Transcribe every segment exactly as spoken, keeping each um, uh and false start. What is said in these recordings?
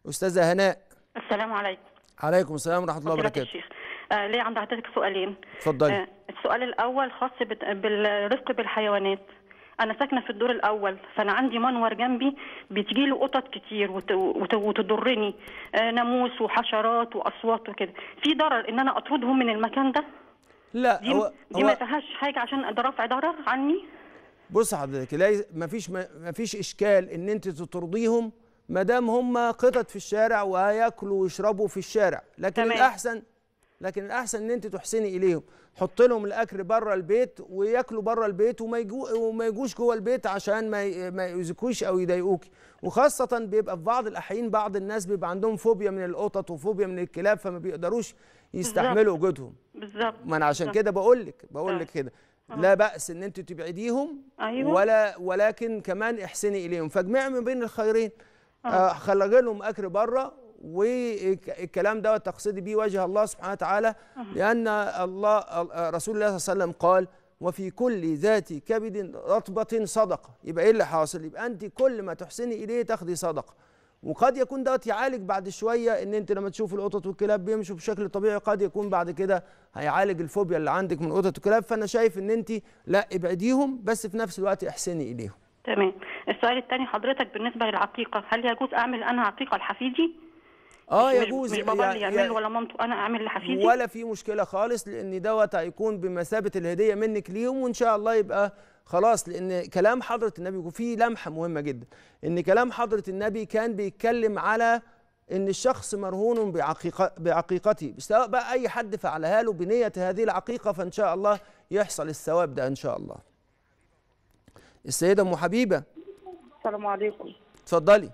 استاذه هناء. السلام عليكم. عليكم السلام ورحمه الله وبركاته. الشيخ آه ليه عند حضرتك سؤالين. اتفضلي. آه السؤال الاول خاص بالرفق بالحيوانات. انا ساكنه في الدور الاول، فانا عندي منور جنبي بتجي له قطط كتير وت... وت... وتضرني، آه ناموس وحشرات واصوات وكده. في ضرر ان انا اطردهم من المكان ده؟ لا دي, هو دي هو ما فيهاش حاجه عشان رفع ضرر عني؟ بص حضرتك، ما فيش ما فيش اشكال ان انت تطرديهم ما دام هم قطط في الشارع وهياكلوا ويشربوا في الشارع، لكن تمام. الاحسن لكن الاحسن ان انت تحسني اليهم، حط لهم الاكل بره البيت وياكلوا بره البيت وما يجو وما يجوش جوه البيت عشان ما ما يؤذكوش او يضايقوكي. وخاصه بيبقى في بعض الاحيان بعض الناس بيبقى عندهم فوبيا من القطط وفوبيا من الكلاب، فما بيقدروش يستحملوا وجودهم. بالظبط. ما انا عشان كده بقول لك بقول لك كده لا بأس ان انت تبعديهم. أيوة. ولا ولكن كمان احسني اليهم، فاجمعي ما بين الخيرين. آه خلي لهم اكل بره، والكلام ده تقصدي بيه وجه الله سبحانه وتعالى، لان الله رسول الله صلى الله عليه وسلم قال: وفي كل ذات كبد رطبة صدقة. يبقى ايه اللي حاصل؟ يبقى انت كل ما تحسني اليه تاخدي صدقه. وقد يكون دوت يعالج بعد شويه، ان انت لما تشوف القطط والكلاب بيمشوا بشكل طبيعي قد يكون بعد كده هيعالج الفوبيا اللي عندك من القطط والكلاب. فانا شايف ان انت لا ابعديهم، بس في نفس الوقت احسني اليهم. تمام. السؤال الثاني حضرتك بالنسبه للعقيقه، هل يجوز اعمل انا عقيقه لحفيدي؟ اه مش يجوز. مش بابا اللي يعمل ولا مامته، انا اعمل لحفيدي ولا في مشكله خالص، لان دوت هيكون بمثابه الهديه منك ليهم، وان شاء الله يبقى خلاص. لان كلام حضره النبي، وفي لمحه مهمه جدا ان كلام حضره النبي كان بيتكلم على ان الشخص مرهون بعقيقه بعقيقته، سواء بقى اي حد فعلها له بنيه هذه العقيقه، فان شاء الله يحصل الثواب ده ان شاء الله. السيده ام حبيبه. السلام عليكم. اتفضلي.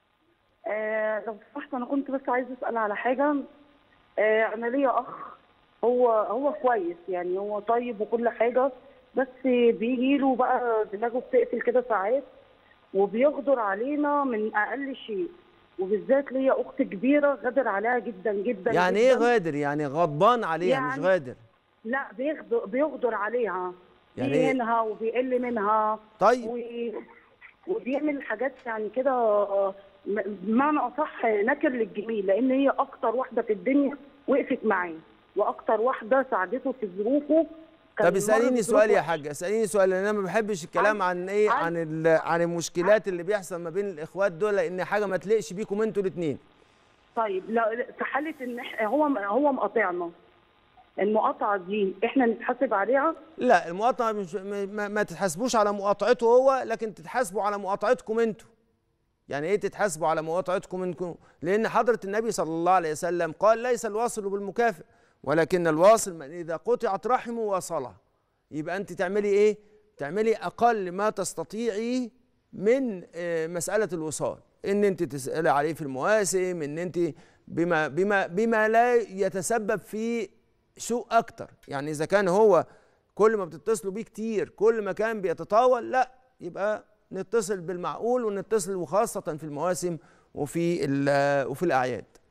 آه لو سمحت، انا كنت بس عايزه اسال على حاجه. آه انا ليا اخ، هو هو كويس يعني، هو طيب وكل حاجه، بس بيجي له بقى دماغه بتقفل كده ساعات، وبيغدر علينا من اقل شيء، وبالذات ليا اخت كبيره غدر عليها جدا جدا. يعني جداً. ايه غادر؟ يعني غضبان عليها يعني مش غادر؟ لا، بيغدر بيغدر عليها، يعني بيهينها وبيقل منها. طيب. و... وبيعمل حاجات يعني كده بمعنى اصح نكر للجميل، لان هي اكتر واحده في الدنيا وقفت معاه، واكتر واحده ساعدته في ظروفه. طب اساليني سؤال يا حاجه، اساليني سؤال، لان انا ما بحبش الكلام عن, عن ايه عن عن, عن المشكلات اللي بيحصل ما بين الاخوات دول، لان حاجه ما تليقش بيكم انتوا الاثنين. طيب لا، في حاله ان هو هو مقاطعنا، المقاطعه دي احنا نتحاسب عليها؟ لا، المقاطعه مش ما, ما تتحاسبوش على مقاطعته هو، لكن تتحاسبوا على مقاطعتكم انتوا. يعني ايه تتحاسبوا على مقاطعتكم انتوا؟ لان حضره النبي صلى الله عليه وسلم قال: ليس الواصل بالمكافئ، ولكن الواصل من اذا قطعت رحمه وصلها. يبقى انت تعملي ايه؟ تعملي اقل ما تستطيعي من مساله الوصال، ان انت تسالي عليه في المواسم، ان انت بما بما بما لا يتسبب في سوء اكتر. يعني اذا كان هو كل ما بتتصلوا بيه كتير كل ما كان بيتطاول، لا، يبقى نتصل بالمعقول ونتصل، وخاصه في المواسم وفي وفي الاعياد.